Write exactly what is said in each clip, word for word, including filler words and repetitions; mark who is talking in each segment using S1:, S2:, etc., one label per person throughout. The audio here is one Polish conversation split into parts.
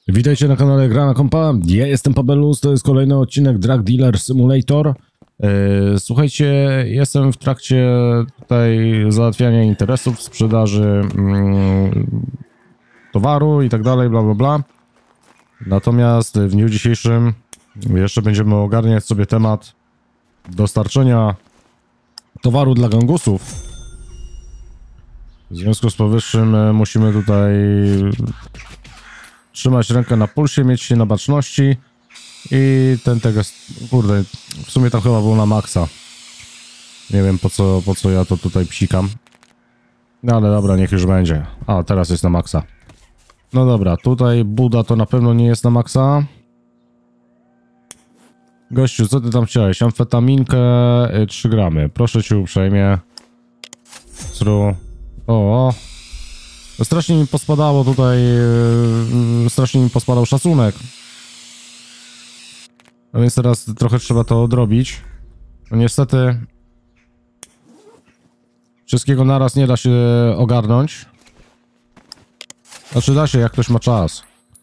S1: Witajcie na kanale Gra na Kompa. Ja jestem Pabelus, to jest kolejny odcinek Drug Dealer Simulator. Słuchajcie, jestem w trakcie tutaj załatwiania interesów, sprzedaży mm, towaru i tak dalej, bla bla bla. Natomiast w dniu dzisiejszym jeszcze będziemy ogarniać sobie temat dostarczenia towaru dla gangusów. W związku z powyższym musimy tutaj trzymać rękę na pulsie, mieć się na baczności i ten tego, kurde, w sumie tam chyba był na maksa. Nie wiem po co, po co ja to tutaj psikam. No ale dobra, niech już będzie. A, teraz jest na maksa. No dobra, tutaj Buda to na pewno nie jest na maksa. Gościu, co ty tam chciałeś? Amfetaminkę, trzy gramy. Proszę cię uprzejmie. Sru. O, strasznie mi pospadało tutaj, yy, strasznie mi pospadał szacunek. No więc teraz trochę trzeba to odrobić. No niestety wszystkiego naraz nie da się ogarnąć. Znaczy da się, jak ktoś ma czas.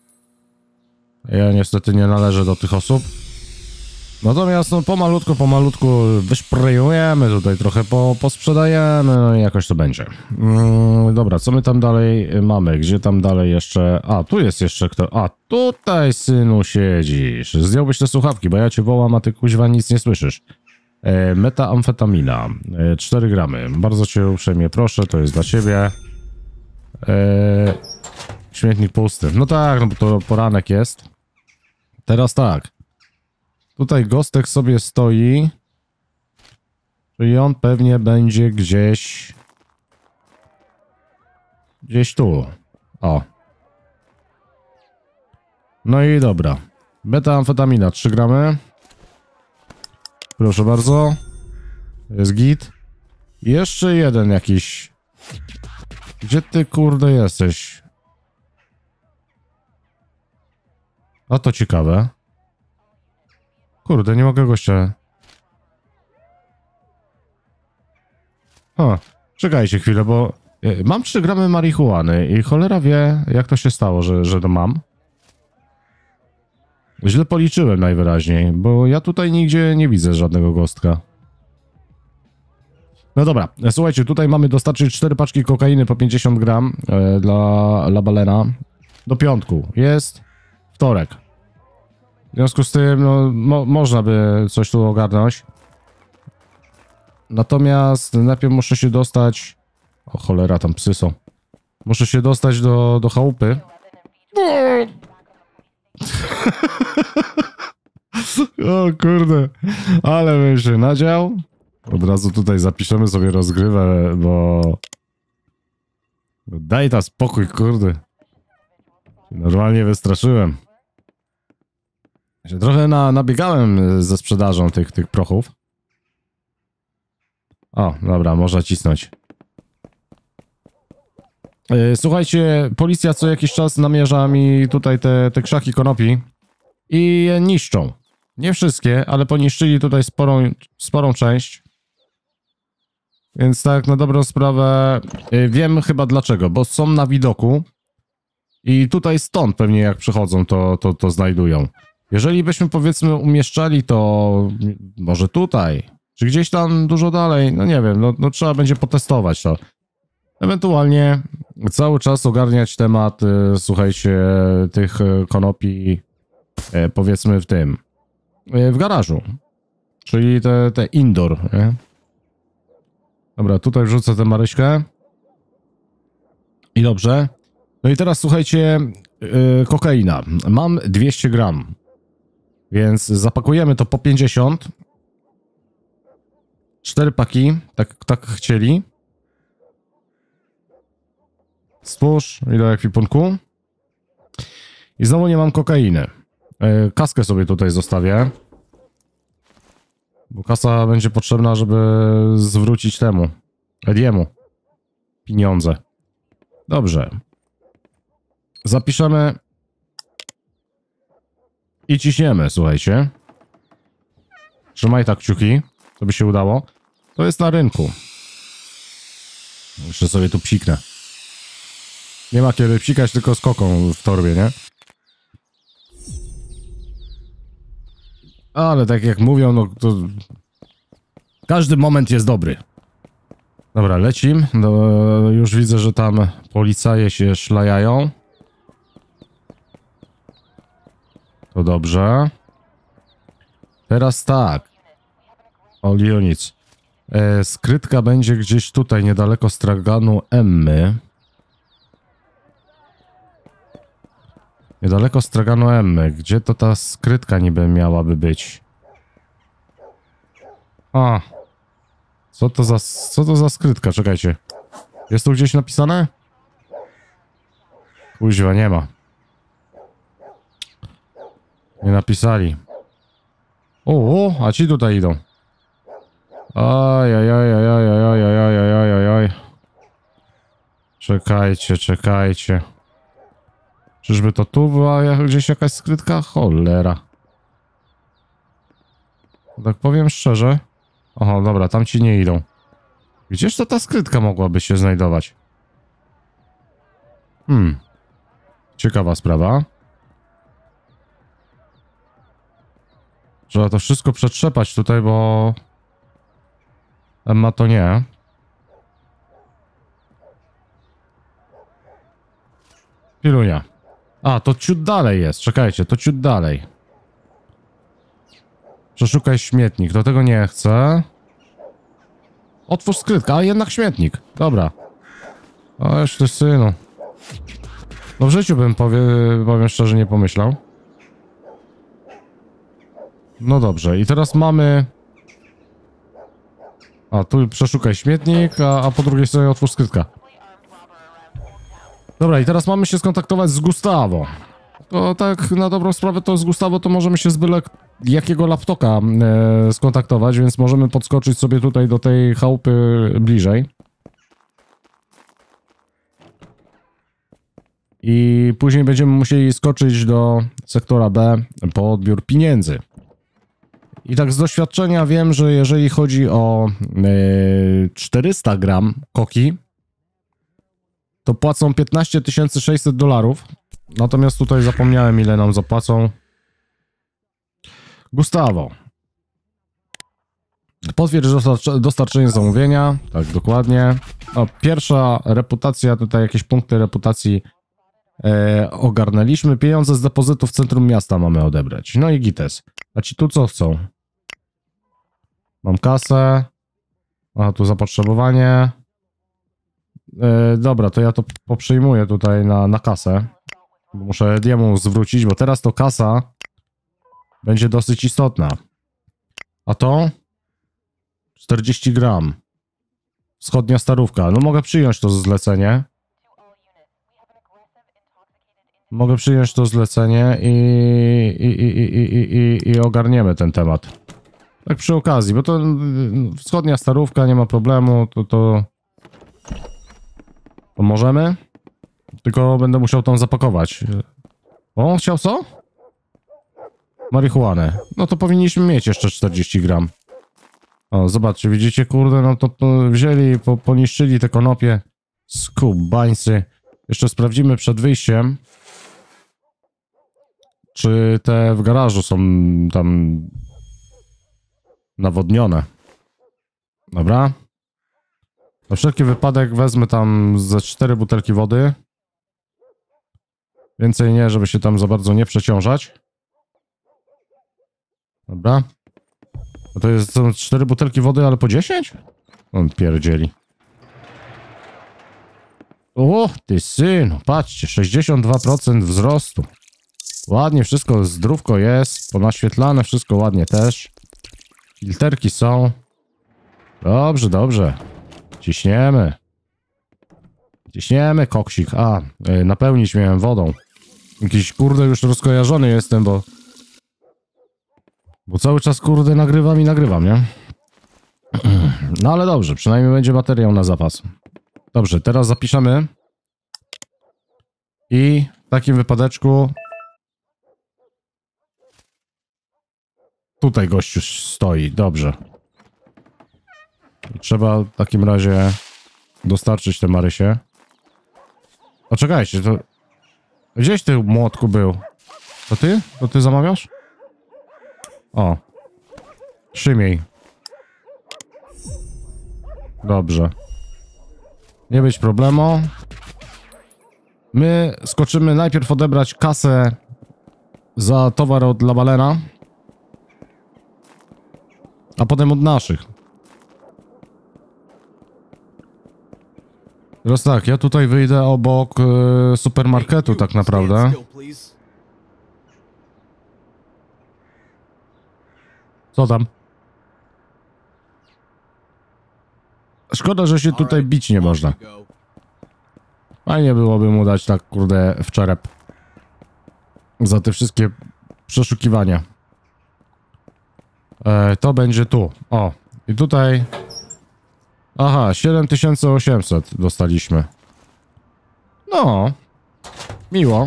S1: Ja niestety nie należę do tych osób. Natomiast no pomalutku, pomalutku wyszprejujemy tutaj, trochę po, posprzedajemy, no i jakoś to będzie. Mm, dobra, co my tam dalej mamy? Gdzie tam dalej jeszcze? A, tu jest jeszcze kto? A, tutaj, synu, siedzisz. Zdjąłbyś te słuchawki, bo ja cię wołam, a ty kuźwa nic nie słyszysz. E, metamfetamina, e, cztery gramy. Bardzo cię uprzejmie proszę, to jest dla ciebie. E, śmietnik pusty. No tak, no bo to poranek jest. Teraz tak. Tutaj Gostek sobie stoi, czyli on pewnie będzie gdzieś, gdzieś tu. O. No i dobra. Metamfetamina, trzy gramy. Proszę bardzo. Jest git. Jeszcze jeden jakiś. Gdzie ty kurde jesteś? A to ciekawe. Kurde, nie mogę gościa. O, czekajcie chwilę, bo mam trzy gramy marihuany i cholera wie, jak to się stało, że, że to mam. Źle policzyłem najwyraźniej, bo ja tutaj nigdzie nie widzę żadnego gostka. No dobra, słuchajcie, tutaj mamy dostarczyć cztery paczki kokainy po pięćdziesiąt gram e, dla Labalena. Do piątku. Jest wtorek. W związku z tym, no, mo można by coś tu ogarnąć. Natomiast najpierw muszę się dostać... O cholera, tam psy są. Muszę się dostać do, do chałupy. O kurde. Ale bym się nadział. Od razu tutaj zapiszemy sobie rozgrywę, bo... Daj ta spokój, kurde. Normalnie wystraszyłem. Trochę na, nabiegałem ze sprzedażą tych, tych prochów. O, dobra, można cisnąć. Yy, słuchajcie, policja co jakiś czas namierza mi tutaj te, te krzaki konopi i je niszczą. Nie wszystkie, ale poniszczyli tutaj sporą, sporą część. Więc tak, na dobrą sprawę yy, wiem chyba dlaczego, bo są na widoku i tutaj stąd pewnie jak przychodzą to, to, to znajdują. Jeżeli byśmy powiedzmy umieszczali to może tutaj, czy gdzieś tam dużo dalej, no nie wiem, no, no trzeba będzie potestować to. Ewentualnie cały czas ogarniać temat, y, słuchajcie, tych y, konopi, y, powiedzmy w tym, y, w garażu, czyli te, te indoor, nie? Dobra, tutaj wrzucę tę Maryśkę. I dobrze. No i teraz słuchajcie, y, kokaina. Mam dwieście gram. Więc zapakujemy to po pięćdziesiąt. Cztery paki, tak, tak chcieli. Stwórz i do ekwipunku. I znowu nie mam kokainy. Yy, kaskę sobie tutaj zostawię. Bo kasa będzie potrzebna, żeby zwrócić temu Ediemu pieniądze. Dobrze. Zapiszemy. I ciśniemy, słuchajcie. Trzymaj tak kciuki, to by się udało. To jest na rynku. Jeszcze sobie tu psiknę. Nie ma kiedy psikać, tylko z koką w torbie, nie? Ale tak jak mówią, no to... Każdy moment jest dobry. Dobra, lecim. No, już widzę, że tam policaje się szlajają. To dobrze. Teraz tak. O, Lionic. E, skrytka będzie gdzieś tutaj, niedaleko straganu Emmy. Niedaleko straganu Emmy. Gdzie to ta skrytka niby miałaby być? A. Co to za, co to za skrytka? Czekajcie. Jest tu gdzieś napisane? Kuźwa, nie ma. Nie napisali. O, o, a ci tutaj idą. Oj, oj, oj, oj, oj, oj, oj, oj, oj, oj, oj. Czekajcie, czekajcie. Czyżby to tu była gdzieś jakaś skrytka? Cholera. Tak powiem szczerze. Oho, dobra, tam ci nie idą. Gdzież to ta skrytka mogłaby się znajdować? Hmm. Ciekawa sprawa. Trzeba to wszystko przetrzepać tutaj, bo... Emma to nie. Pilunia. A, to ciut dalej jest. Czekajcie, to ciut dalej. Przeszukaj śmietnik. Do tego nie chcę. Otwórz skrytkę, a jednak śmietnik. Dobra. O, jeszcze synu. No w życiu bym, powie, powiem szczerze, nie pomyślał. No dobrze, i teraz mamy... A, tu przeszukaj śmietnik, a, a po drugiej stronie otwórz skrytka. Dobra, i teraz mamy się skontaktować z Gustavo. To tak na dobrą sprawę to z Gustavo to możemy się z byle jakiego laptopa e, skontaktować, więc możemy podskoczyć sobie tutaj do tej chałupy bliżej. I później będziemy musieli skoczyć do sektora B po odbiór pieniędzy. I tak z doświadczenia wiem, że jeżeli chodzi o e, czterysta gram koki, to płacą piętnaście tysięcy sześćset dolarów. Natomiast tutaj zapomniałem, ile nam zapłacą. Gustavo. Potwierdź dostarcz dostarczenie zamówienia. Tak, dokładnie. O, pierwsza reputacja, tutaj jakieś punkty reputacji e, ogarnęliśmy. Pieniądze z depozytu w centrum miasta mamy odebrać. No i gites. A ci tu co chcą? Mam kasę. A tu zapotrzebowanie. E, dobra, to ja to poprzyjmuję tutaj na, na kasę. Muszę jemu zwrócić, bo teraz to kasa będzie dosyć istotna. A to? czterdzieści gram. Wschodnia starówka. No mogę przyjąć to zlecenie. Mogę przyjąć to zlecenie i, i, i, i, i, i, i ogarniemy ten temat. Tak przy okazji, bo to wschodnia starówka, nie ma problemu, to to... To możemy? Tylko będę musiał tam zapakować. O, chciał co? Marihuanę. No to powinniśmy mieć jeszcze czterdzieści gram. O, zobaczcie, widzicie, kurde, no to, to wzięli, po, poniszczyli te konopie. Skubańcy. Jeszcze sprawdzimy przed wyjściem, czy te w garażu są tam nawodnione. Dobra. Na wszelki wypadek wezmę tam ze cztery butelki wody. Więcej nie, żeby się tam za bardzo nie przeciążać. Dobra. A to jest, są cztery butelki wody, ale po dziesięć? On pierdzieli. O, ty synu, patrzcie, sześćdziesiąt dwa procent wzrostu. Ładnie, wszystko zdrówko jest, ponaświetlane, wszystko ładnie też. Filterki są. Dobrze, dobrze. Ciśniemy. Ciśniemy, koksik. A, yy, napełnić miałem wodą. Jakiś, kurde, już rozkojarzony jestem, bo... Bo cały czas, kurde, nagrywam i nagrywam, nie? No ale dobrze, przynajmniej będzie materiał na zapas. Dobrze, teraz zapiszemy. I w takim wypadeczku... Tutaj gościu stoi, dobrze. I trzeba w takim razie dostarczyć te Marysie. O, czekajcie, to... Gdzieś ty, młotku, był? To ty? To ty zamawiasz? O. Szymiej. Dobrze. Nie być problemu. My skoczymy najpierw odebrać kasę za towar od Lavalena, a potem od naszych. Teraz tak, ja tutaj wyjdę obok e, supermarketu tak naprawdę. Co tam? Szkoda, że się tutaj bić nie można. Fajnie byłoby mu dać tak, kurde, w czerep. Za te wszystkie przeszukiwania. E, to będzie tu. O, i tutaj... Aha, siedem tysięcy osiemset dostaliśmy. No. Miło.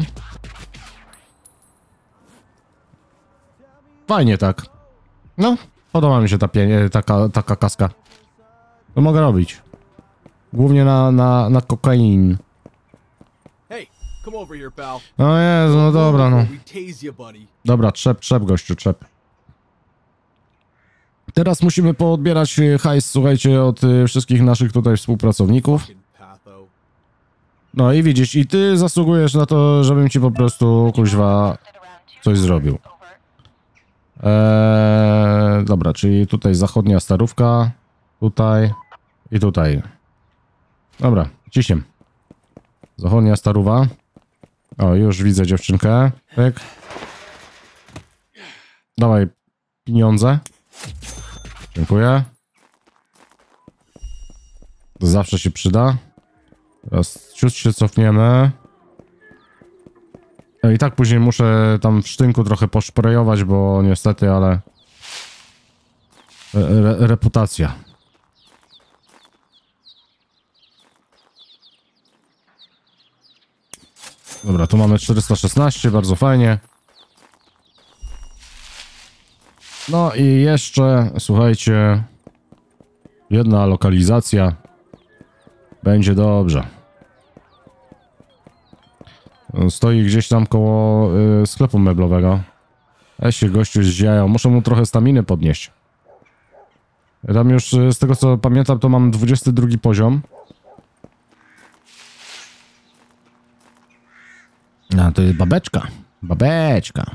S1: Fajnie tak. No, podoba mi się ta pienie, taka, taka kaska. To mogę robić. Głównie na, na, na kokain. No Jezu, no dobra, no. Dobra, trzep, trzep, gościu, trzep. Teraz musimy poodbierać hajs, słuchajcie, od y, wszystkich naszych tutaj współpracowników. No i widzisz, i ty zasługujesz na to, żebym ci po prostu, kuźwa, coś zrobił. Eee, dobra, czyli tutaj zachodnia starówka, tutaj i tutaj. Dobra, ciśniem. Zachodnia starówa. O, już widzę dziewczynkę. Tak. Dawaj pieniądze. Dziękuję. To zawsze się przyda. Teraz ciut się cofniemy. No i tak później muszę tam w sztynku trochę poszprejować, bo niestety, ale... Re reputacja. Dobra, tu mamy czterysta szesnaście, bardzo fajnie. No i jeszcze, słuchajcie, jedna lokalizacja. Będzie dobrze. Stoi gdzieś tam koło y, sklepu meblowego. Ja się gościu zdziają. Muszę mu trochę staminy podnieść. Tam już z tego co pamiętam, to mam dwudziesty drugi poziom. A, to jest babeczka. Babeczka.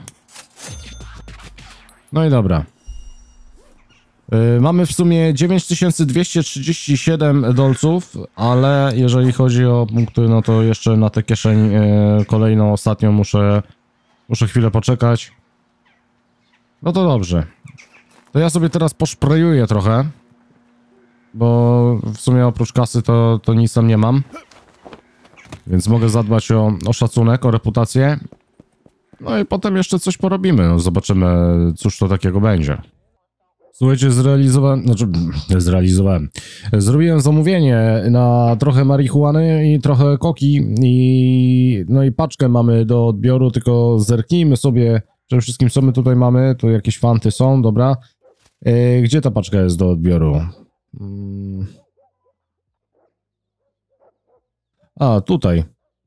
S1: No i dobra. Yy, mamy w sumie dziewięć tysięcy dwieście trzydzieści siedem dolców, ale jeżeli chodzi o punkty, no to jeszcze na tę kieszeń yy, kolejną, ostatnią muszę, muszę chwilę poczekać. No to dobrze. To ja sobie teraz poszprejuję trochę, bo w sumie oprócz kasy to, to nic tam nie mam. Więc mogę zadbać o, o szacunek, o reputację. No i potem jeszcze coś porobimy. No zobaczymy, cóż to takiego będzie. Słuchajcie, zrealizowałem... Znaczy, zrealizowałem. Zrobiłem zamówienie na trochę marihuany i trochę koki i... No i paczkę mamy do odbioru, tylko zerknijmy sobie przede wszystkim, co my tutaj mamy. Tu jakieś fanty są, dobra. Yy, gdzie ta paczka jest do odbioru? Hmm. A, tutaj.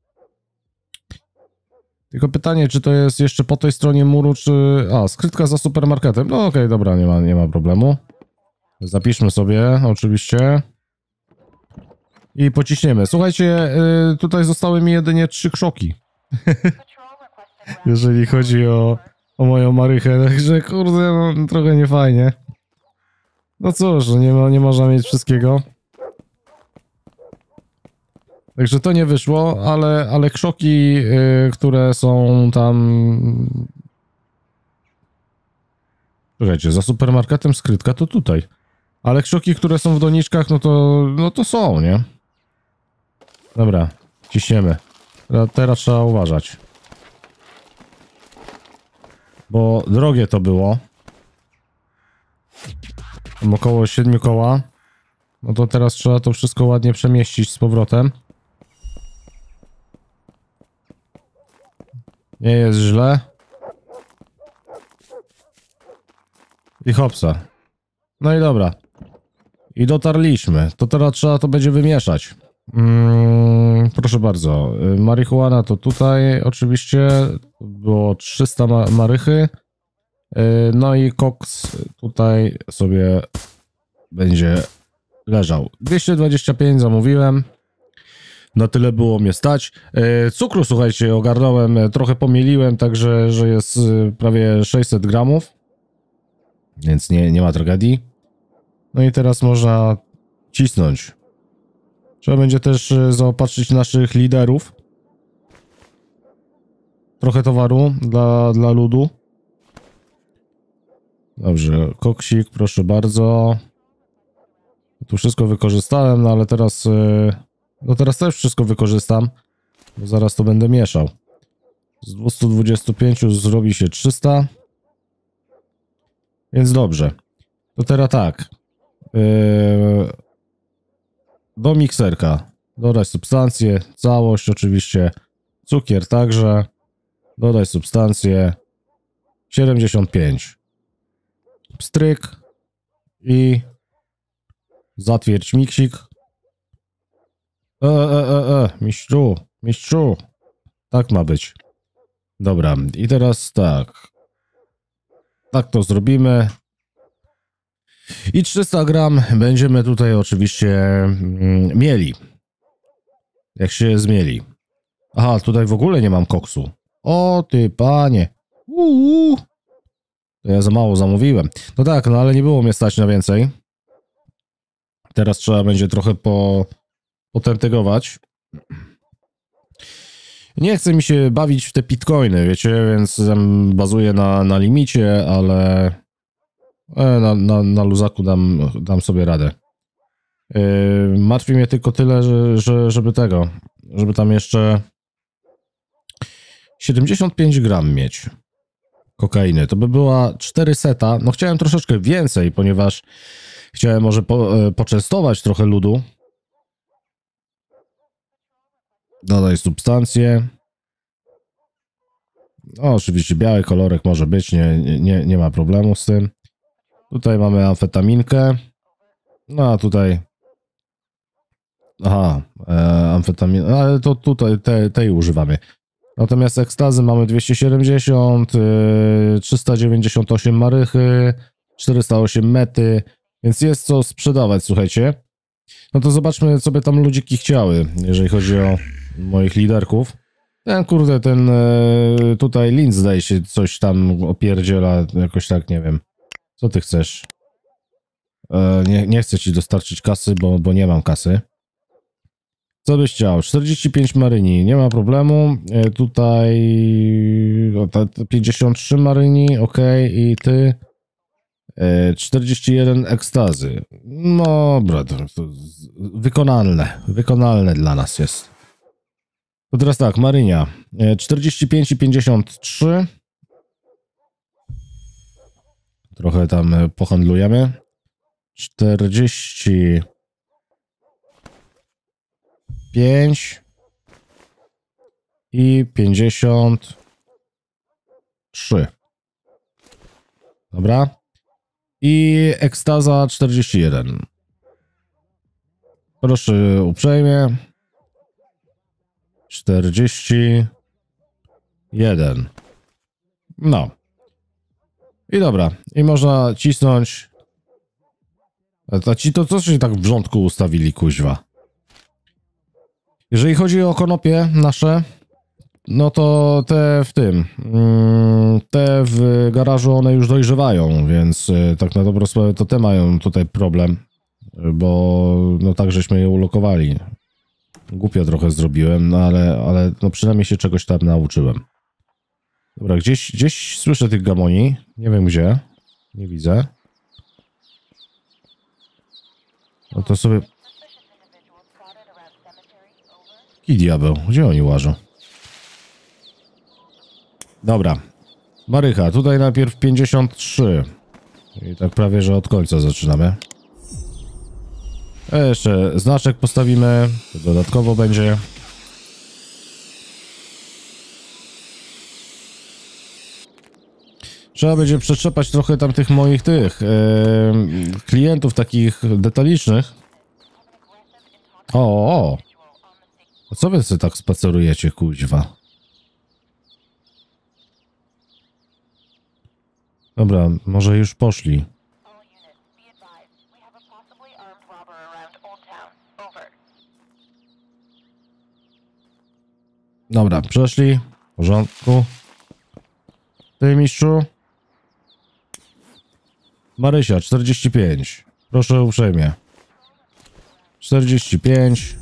S1: Tylko pytanie, czy to jest jeszcze po tej stronie muru, czy... A, skrytka za supermarketem. No okej, okay, dobra, nie ma, nie ma problemu. Zapiszmy sobie, oczywiście. I pociśniemy. Słuchajcie, yy, tutaj zostały mi jedynie trzy krzoki. Jeżeli chodzi o, o moją marychę. Także, kurde, no, trochę niefajnie. No cóż, nie, ma, nie można mieć wszystkiego. Także to nie wyszło, ale, ale krzoki, yy, które są tam... Słuchajcie, za supermarketem skrytka to tutaj. Ale krzoki, które są w doniczkach, no to, no to są, nie? Dobra, ciśniemy. Teraz trzeba uważać. Bo drogie to było. Tam około siedmiu koła. No to teraz trzeba to wszystko ładnie przemieścić z powrotem. Nie jest źle. I hopsa. No i dobra. I dotarliśmy. To teraz trzeba to będzie wymieszać. Mm, proszę bardzo. Marihuana to tutaj oczywiście. Było trzysta ma marychy. No i koks tutaj sobie będzie leżał. dwieście dwadzieścia pięć zamówiłem. Na tyle było mnie stać. Cukru, słuchajcie, ogarnąłem, trochę pomieliłem, także że jest prawie sześćset gramów. Więc nie, nie ma tragedii. No i teraz można cisnąć. Trzeba będzie też zaopatrzyć naszych liderów. Trochę towaru dla, dla ludu. Dobrze, koksik, proszę bardzo. Tu wszystko wykorzystałem, no ale teraz... No teraz też wszystko wykorzystam. Bo zaraz to będę mieszał. Z dwustu dwudziestu pięciu zrobi się trzysta. Więc dobrze. To teraz tak. Yy... Do mikserka. Dodać substancję. Całość oczywiście. Cukier także. Dodać substancję. siedemdziesiąt pięć. Pstryk. I zatwierdź miksik. E, e, e, e, mistrzu, mistrzu. Tak ma być. Dobra, i teraz tak. Tak to zrobimy. I trzysta gram będziemy tutaj oczywiście mm, mieli. Jak się zmieli. Aha, tutaj w ogóle nie mam koksu. O ty panie. Uuu. To ja za mało zamówiłem. No tak, no ale nie było mnie stać na więcej. Teraz trzeba będzie trochę po, potętegować. Nie chce mi się bawić w te bitcoiny, wiecie, więc bazuję na, na limicie, ale e, na, na, na luzaku dam, dam sobie radę. Yy, martwi mnie tylko tyle, że, że, żeby tego, żeby tam jeszcze siedemdziesiąt pięć gram mieć kokainy. To by była czterysta. No chciałem troszeczkę więcej, ponieważ chciałem może po, e, poczęstować trochę ludu. Dodaj substancję. O, oczywiście biały kolorek może być, nie, nie, nie ma problemu z tym. Tutaj mamy amfetaminkę. No a tutaj... Aha, e, amfetamin... Ale to tutaj te, tej używamy. Natomiast ekstazy mamy dwieście siedemdziesiąt, e, trzysta dziewięćdziesiąt osiem marychy, czterysta osiem mety, więc jest co sprzedawać, słuchajcie. No to zobaczmy, co by tam ludziki chciały, jeżeli chodzi o moich liderków. Ten kurde, ten e, tutaj Linz zdaje się coś tam opierdziela, jakoś tak, nie wiem. Co ty chcesz? E, nie, nie chcę ci dostarczyć kasy, bo, bo nie mam kasy. Co byś chciał? czterdzieści pięć maryni, nie ma problemu. E, tutaj o, ta, ta pięćdziesiąt trzy maryni, ok, i ty e, czterdzieści jeden ekstazy. No, brat, to, to wykonalne, wykonalne dla nas jest. To teraz tak, marynia. czterdzieści pięć i pięćdziesiąt trzy. Trochę tam pohandlujemy. czterdzieści pięć i pięćdziesiąt trzy. Dobra. I ekstaza czterdzieści jeden. Proszę uprzejmie. czterdzieści jeden. No. I dobra. I można cisnąć. A ci to co się tak w rządku ustawili, kuźwa? Jeżeli chodzi o konopie nasze, no to te w tym, te w garażu one już dojrzewają, więc tak na dobrą sprawę to te mają tutaj problem, bo no tak żeśmy je ulokowali. Głupio trochę zrobiłem, no ale, ale no przynajmniej się czegoś tam nauczyłem. Dobra, gdzieś, gdzieś słyszę tych gamoni. Nie wiem gdzie. Nie widzę. No to sobie... Jaki diabeł? Gdzie oni łażą? Dobra. Marycha. Tutaj najpierw pięćdziesiąt trzy. I tak prawie, że od końca zaczynamy. A jeszcze znaczek postawimy. To dodatkowo będzie. Trzeba będzie przetrzepać trochę tam tych moich tych yy, klientów takich detalicznych. O, o. A co wy sobie tak spacerujecie, kuźwa? Dobra, może już poszli. Dobra, przeszli. W porządku. Ty, mistrzu? Marysia, czterdzieści pięć. Proszę uprzejmie. czterdzieści pięć.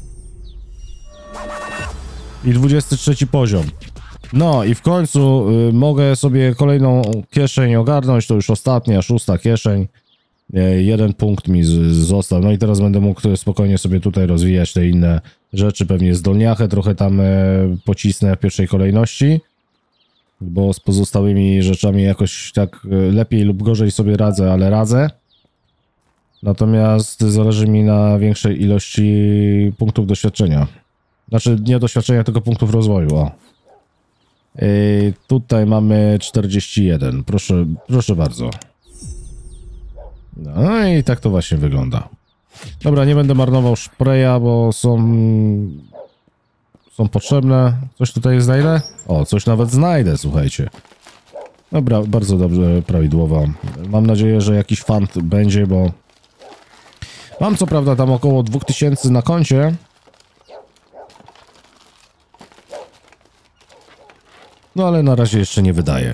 S1: I dwudziesty trzeci poziom. No i w końcu y, mogę sobie kolejną kieszeń ogarnąć. To już ostatnia, szósta kieszeń. Y, jeden punkt mi z, został. No i teraz będę mógł spokojnie sobie tutaj rozwijać te inne rzeczy. Pewnie zdolniachę trochę tam y, pocisnę w pierwszej kolejności. Bo z pozostałymi rzeczami jakoś tak y, lepiej lub gorzej sobie radzę, ale radzę. Natomiast zależy mi na większej ilości punktów doświadczenia. Znaczy nie doświadczenia, tylko punktów rozwoju. O. Yy, tutaj mamy czterdzieści jeden. Proszę, proszę bardzo. No i tak to właśnie wygląda. Dobra, nie będę marnował szpreja, bo są... Są potrzebne. Coś tutaj znajdę? O, coś nawet znajdę, słuchajcie. Dobra, bardzo dobrze, prawidłowo. Mam nadzieję, że jakiś fant będzie, bo... Mam co prawda tam około dwóch tysięcy na koncie. No ale na razie jeszcze nie wydaje.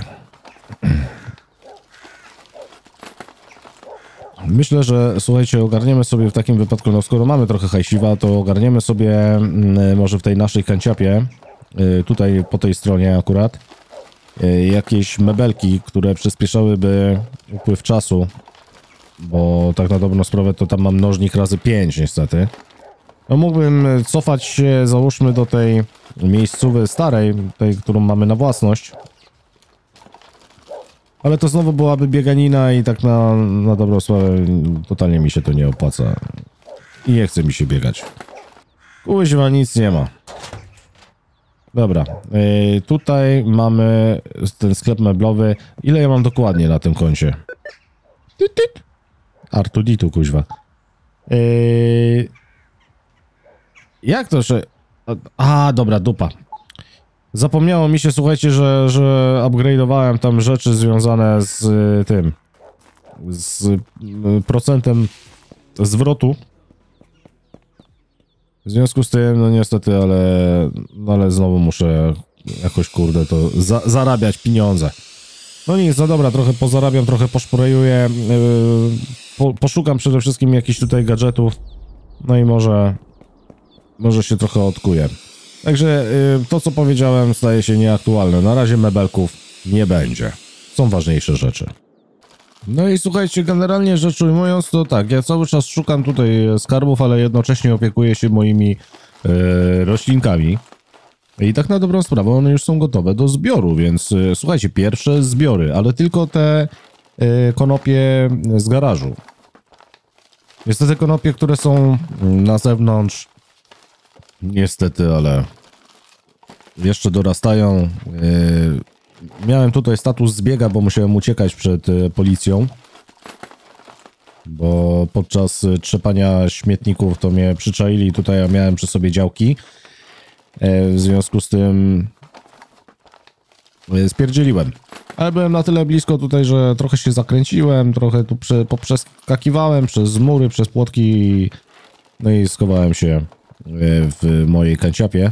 S1: Myślę, że słuchajcie, ogarniemy sobie w takim wypadku, no skoro mamy trochę hajsiwa, to ogarniemy sobie y, może w tej naszej kanciapie, y, tutaj po tej stronie akurat, y, jakieś mebelki, które przyspieszałyby upływ czasu, bo tak na dobrą sprawę to tam mam mnożnik razy pięć niestety. No mógłbym cofać się, załóżmy, do tej miejscowej starej, tej, którą mamy na własność. Ale to znowu byłaby bieganina i tak na, na dobrą sprawę totalnie mi się to nie opłaca. I nie chce mi się biegać. Kuźwa, nic nie ma. Dobra, yy, tutaj mamy ten sklep meblowy. Ile ja mam dokładnie na tym koncie? Artuditu, kuźwa. Yy... Jak to, że... A, dobra, dupa. Zapomniało mi się, słuchajcie, że, że upgrade'owałem tam rzeczy związane z y, tym, z y, procentem zwrotu. W związku z tym, no niestety, ale, no, ale znowu muszę jakoś, kurde, to za, zarabiać pieniądze. No nic, no dobra, trochę pozarabiam, trochę poszporejuję, yy, po, poszukam przede wszystkim jakichś tutaj gadżetów, no i może, może się trochę odkuję. Także yy, to, co powiedziałem, staje się nieaktualne. Na razie mebelków nie będzie. Są ważniejsze rzeczy. No i słuchajcie, generalnie rzecz ujmując, to tak, ja cały czas szukam tutaj skarbów, ale jednocześnie opiekuję się moimi yy, roślinkami. I tak na dobrą sprawę, one już są gotowe do zbioru, więc yy, słuchajcie, pierwsze zbiory, ale tylko te yy, konopie z garażu. Niestety konopie, które są na zewnątrz, niestety, ale jeszcze dorastają. Yy, miałem tutaj status zbiega, bo musiałem uciekać przed yy, policją. Bo podczas yy, trzepania śmietników to mnie przyczaili. Tutaj ja miałem przy sobie działki. Yy, w związku z tym yy, spierdzieliłem. Ale byłem na tyle blisko tutaj, że trochę się zakręciłem, trochę tu prze, poprzeskakiwałem przez mury, przez płotki. No i schowałem się w mojej kanciapie.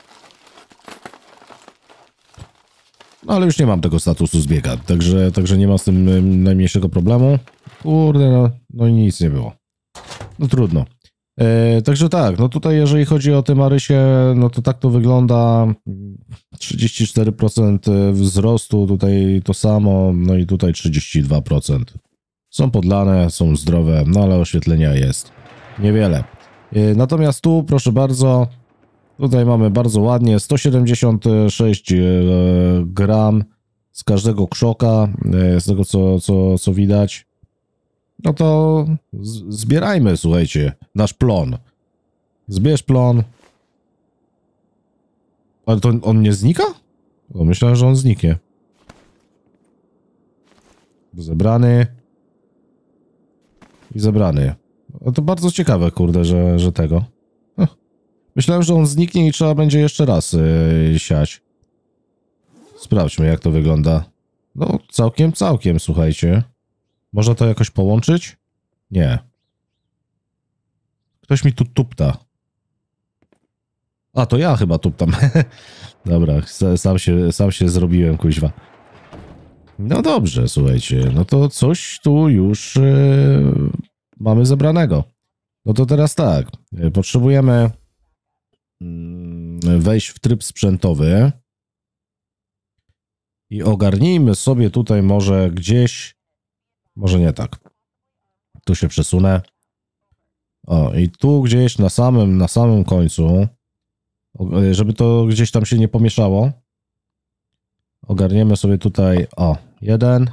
S1: No ale już nie mam tego statusu zbiega, także, także nie ma z tym najmniejszego problemu. Kurde, no, no i nic nie było. No trudno. E, także tak, no tutaj jeżeli chodzi o te Marysie, no to tak to wygląda. trzydzieści cztery procent wzrostu, tutaj to samo, no i tutaj trzydzieści dwa procent. Są podlane, są zdrowe, no ale oświetlenia jest niewiele. Natomiast tu, proszę bardzo, tutaj mamy bardzo ładnie sto siedemdziesiąt sześć gram z każdego krzoka, z tego co, co, co widać. No to zbierajmy, słuchajcie, nasz plon. Zbierz plon. Ale to on nie znika? O, myślałem, że on zniknie. Zebrany. I zebrany. No to bardzo ciekawe, kurde, że, że tego. Huh. Myślałem, że on zniknie i trzeba będzie jeszcze raz yy, siać. Sprawdźmy, jak to wygląda. No, całkiem, całkiem, słuchajcie. Można to jakoś połączyć? Nie. Ktoś mi tu tupta. A, to ja chyba tuptam. Dobra, sam się, sam się zrobiłem, kuźwa. No dobrze, słuchajcie, no to coś tu już yy, mamy zebranego. No to teraz tak, potrzebujemy yy, wejść w tryb sprzętowy i ogarnijmy sobie tutaj może gdzieś, może nie tak, tu się przesunę. O, i tu gdzieś na samym, na samym końcu, żeby to gdzieś tam się nie pomieszało, ogarniemy sobie tutaj, o, jeden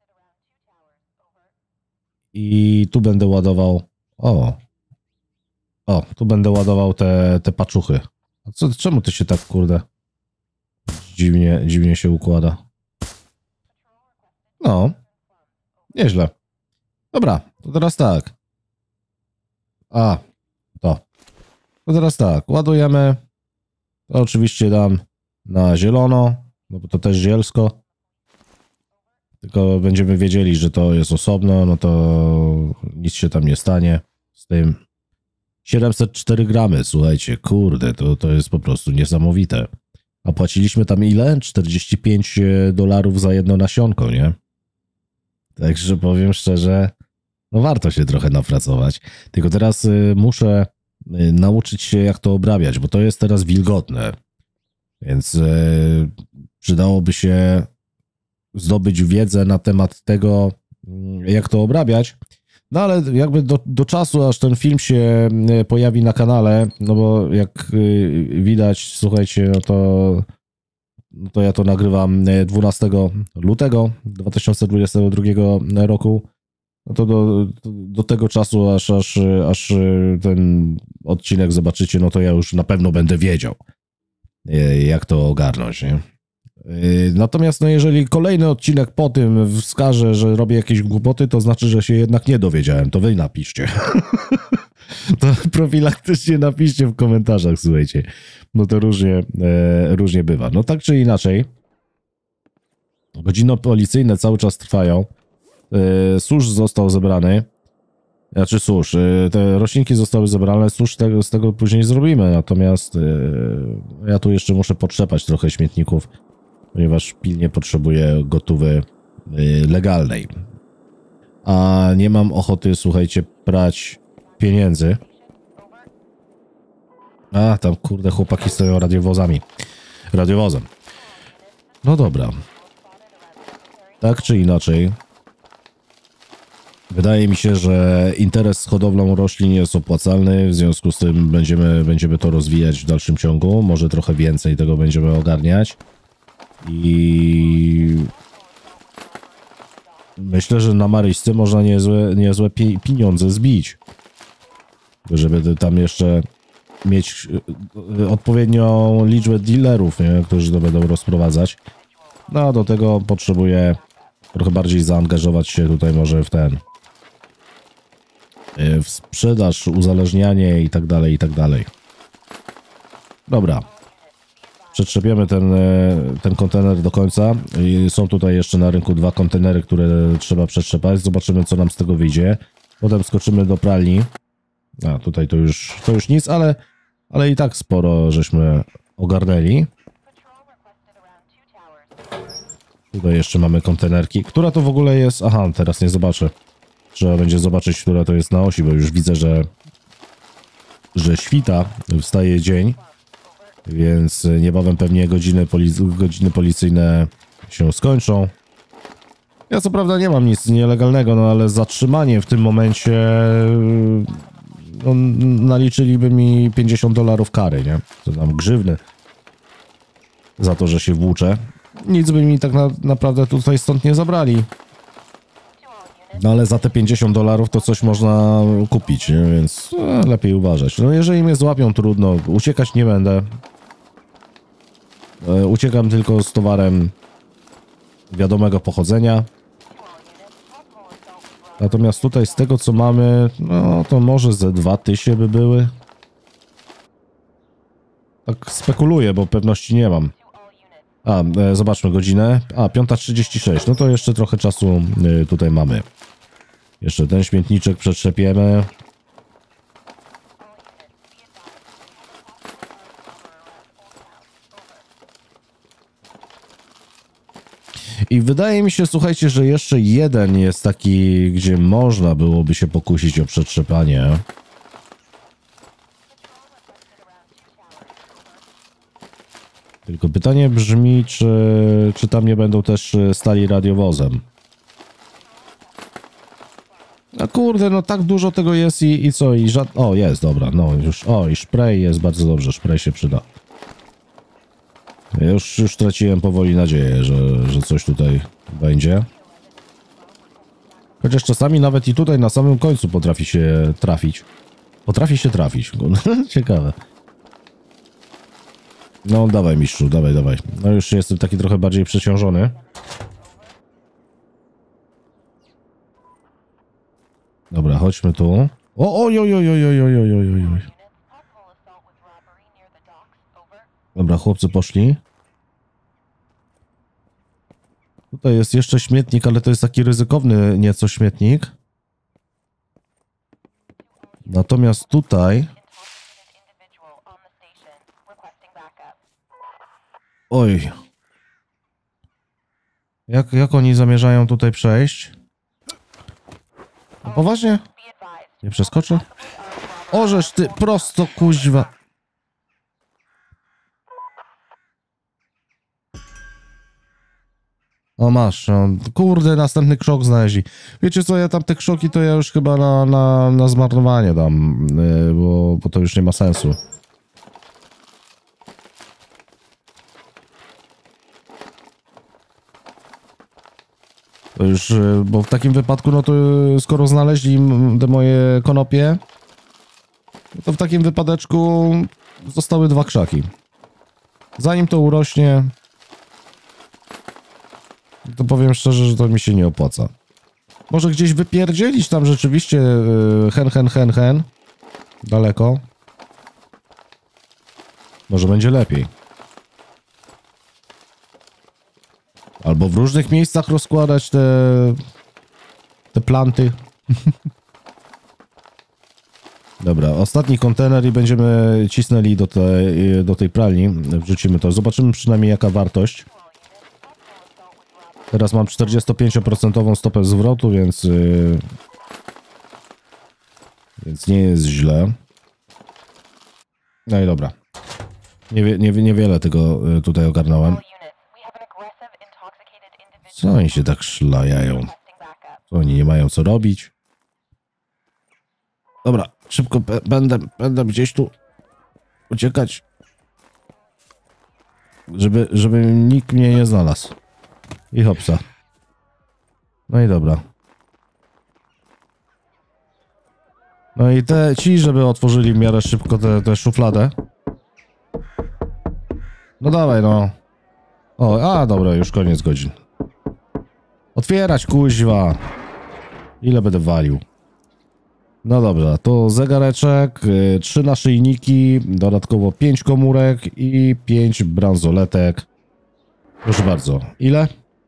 S1: i tu będę ładował, o, o, tu będę ładował te, te paczuchy. A co, czemu to się tak, kurde, dziwnie, dziwnie się układa? No, nieźle. Dobra, to teraz tak. A, to. To teraz tak, ładujemy. To oczywiście dam na zielono, no bo to też zielsko. Tylko będziemy wiedzieli, że to jest osobno, no to nic się tam nie stanie z tym. siedemset cztery gramy, słuchajcie, kurde, to, to jest po prostu niesamowite. A płaciliśmy tam ile? czterdzieści pięć dolarów za jedno nasionko, nie? Także powiem szczerze, no warto się trochę napracować. Tylko teraz y, muszę y, nauczyć się, jak to obrabiać, bo to jest teraz wilgotne. Więc y, przydałoby się zdobyć wiedzę na temat tego, y, jak to obrabiać. No ale jakby do, do czasu, aż ten film się y, pojawi na kanale, no bo jak y, widać, słuchajcie, no to, no to ja to nagrywam dwunastego lutego dwa tysiące dwudziestego drugiego roku. No to do, do tego czasu, aż, aż, aż ten odcinek zobaczycie, no to ja już na pewno będę wiedział, jak to ogarnąć, nie? Natomiast no jeżeli kolejny odcinek po tym wskaże, że robię jakieś głupoty, to znaczy, że się jednak nie dowiedziałem, to wy napiszcie. To profilaktycznie napiszcie w komentarzach, słuchajcie. No to różnie, e, różnie bywa. No tak czy inaczej, godziny policyjne cały czas trwają. Susz został zebrany. Znaczy susz, te roślinki zostały zebrane, susz tego, z tego później zrobimy, natomiast ja tu jeszcze muszę potrzepać trochę śmietników, ponieważ pilnie potrzebuję gotówy legalnej. A nie mam ochoty, słuchajcie, prać pieniędzy. A, tam kurde chłopaki stoją radiowozami. Radiowozem. No dobra. Tak czy inaczej, wydaje mi się, że interes z hodowlą roślin jest opłacalny, w związku z tym będziemy, będziemy to rozwijać w dalszym ciągu. Może trochę więcej tego będziemy ogarniać. I myślę, że na Marysce można niezłe, niezłe pi pieniądze zbić. Żeby tam jeszcze mieć odpowiednią liczbę dealerów, nie? Którzy to będą rozprowadzać. No a do tego potrzebuję trochę bardziej zaangażować się tutaj może w ten... w sprzedaż, uzależnianie i tak dalej, i tak dalej. Dobra. Przetrzepiemy ten, ten kontener do końca. I są tutaj jeszcze na rynku dwa kontenery, które trzeba przetrzepać. Zobaczymy, co nam z tego wyjdzie. Potem skoczymy do pralni. A, tutaj to już, to już nic, ale, ale i tak sporo żeśmy ogarnęli. Tutaj jeszcze mamy kontenerki. Która to w ogóle jest? Aha, teraz nie zobaczę. Trzeba będzie zobaczyć, która to jest na osi, bo już widzę, że że świta, wstaje dzień, więc niebawem pewnie godziny, polic godziny policyjne się skończą. Ja co prawda nie mam nic nielegalnego, no ale zatrzymanie w tym momencie no, naliczyliby mi pięćdziesiąt dolarów kary, nie? To tam grzywny za to, że się włóczę. Nic by mi tak na, naprawdę tutaj stąd nie zabrali. No ale za te pięćdziesiąt dolarów to coś można kupić, nie? Więc no, lepiej uważać. No jeżeli mnie złapią, trudno. Uciekać nie będę. E, uciekam tylko z towarem wiadomego pochodzenia. Natomiast tutaj z tego, co mamy, no to może ze dwa tysiące by były. Tak spekuluję, bo pewności nie mam. A, e, zobaczmy godzinę. A, piąta trzydzieści sześć. No to jeszcze trochę czasu e, tutaj mamy. Jeszcze ten śmietniczek przetrzepiemy. I wydaje mi się, słuchajcie, że jeszcze jeden jest taki, gdzie można byłoby się pokusić o przetrzepanie. Tylko pytanie brzmi, czy, czy tam nie będą też stali radiowozem. No kurde, no tak dużo tego jest i, i co? I żad... O, jest, dobra, no już, o i spray jest bardzo dobrze, spray się przyda. Ja już, już traciłem powoli nadzieję, że, że coś tutaj będzie. Chociaż czasami nawet i tutaj na samym końcu potrafi się trafić. Potrafi się trafić. Ciekawe. No dawaj mistrzu, dawaj, dawaj. No już jestem taki trochę bardziej przeciążony. Dobra, chodźmy tu. O, oj, oj, oj, oj, oj, oj, oj, oj, oj. Dobra, chłopcy poszli. Tutaj jest jeszcze śmietnik, ale to jest taki ryzykowny nieco śmietnik. Natomiast tutaj... Oj. Jak, jak oni zamierzają tutaj przejść? No poważnie? Nie przeskoczę? Ożeż ty, prosto kuźwa. O masz, no, kurde, następny krzok znaleźli. Wiecie co, ja tam te krzoki to ja już chyba na, na, na zmarnowanie dam, yy, bo, bo to już nie ma sensu. To już, yy, bo w takim wypadku, no to yy, skoro znaleźli te moje konopie, to w takim wypadeczku zostały dwa krzaki. Zanim to urośnie, to powiem szczerze, że to mi się nie opłaca. Może gdzieś wypierdzielić tam rzeczywiście yy, hen, hen, hen, hen. Daleko. Może będzie lepiej. Albo w różnych miejscach rozkładać te... te planty. Dobra, ostatni kontener i będziemy cisnęli do tej, do tej pralni. Wrzucimy to. Zobaczymy przynajmniej jaka wartość. Teraz mam czterdziestopięcioprocentową stopę zwrotu, więc... Yy, więc nie jest źle. No i dobra. Nie, nie, niewiele tego tutaj ogarnąłem. Co oni się tak szlajają? Co oni nie mają co robić? Dobra, szybko będę, będę gdzieś tu uciekać. Żeby, żeby nikt mnie nie znalazł. I hopsa. No i dobra. No i te ci, żeby otworzyli w miarę szybko tę te, te szufladę. No dawaj, no. O, a dobra, już koniec godzin. Otwierać, kuźwa. Ile będę walił? No dobra, to zegareczek, y, trzy naszyjniki, dodatkowo pięć komórek i pięć bransoletek. Proszę bardzo. Ile?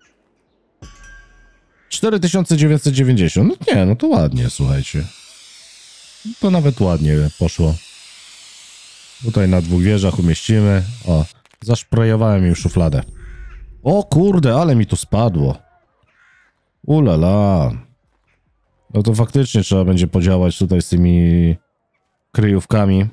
S1: cztery tysiące dziewięćset dziewięćdziesiąt. No nie, no to ładnie, słuchajcie. To nawet ładnie poszło. Tutaj na dwóch wieżach umieścimy. O, zaszprejowałem już szufladę. O kurde, ale mi tu spadło. Ulala. No to faktycznie trzeba będzie podziałać tutaj z tymi kryjówkami.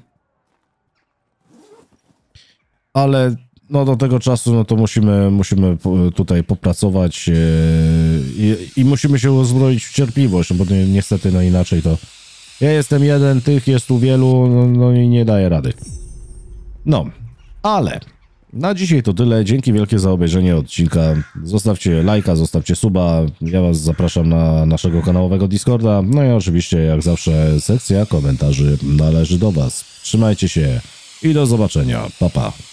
S1: Ale no do tego czasu no to musimy, musimy tutaj popracować yy, i, i musimy się uzbroić w cierpliwość, bo ni niestety no inaczej to... Ja jestem jeden, tych jest tu wielu, no, no i nie daję rady. No, ale... Na dzisiaj to tyle. Dzięki wielkie za obejrzenie odcinka. Zostawcie lajka, zostawcie suba. Ja was zapraszam na naszego kanałowego Discorda. No i oczywiście, jak zawsze, sekcja komentarzy należy do was. Trzymajcie się i do zobaczenia. Pa, pa.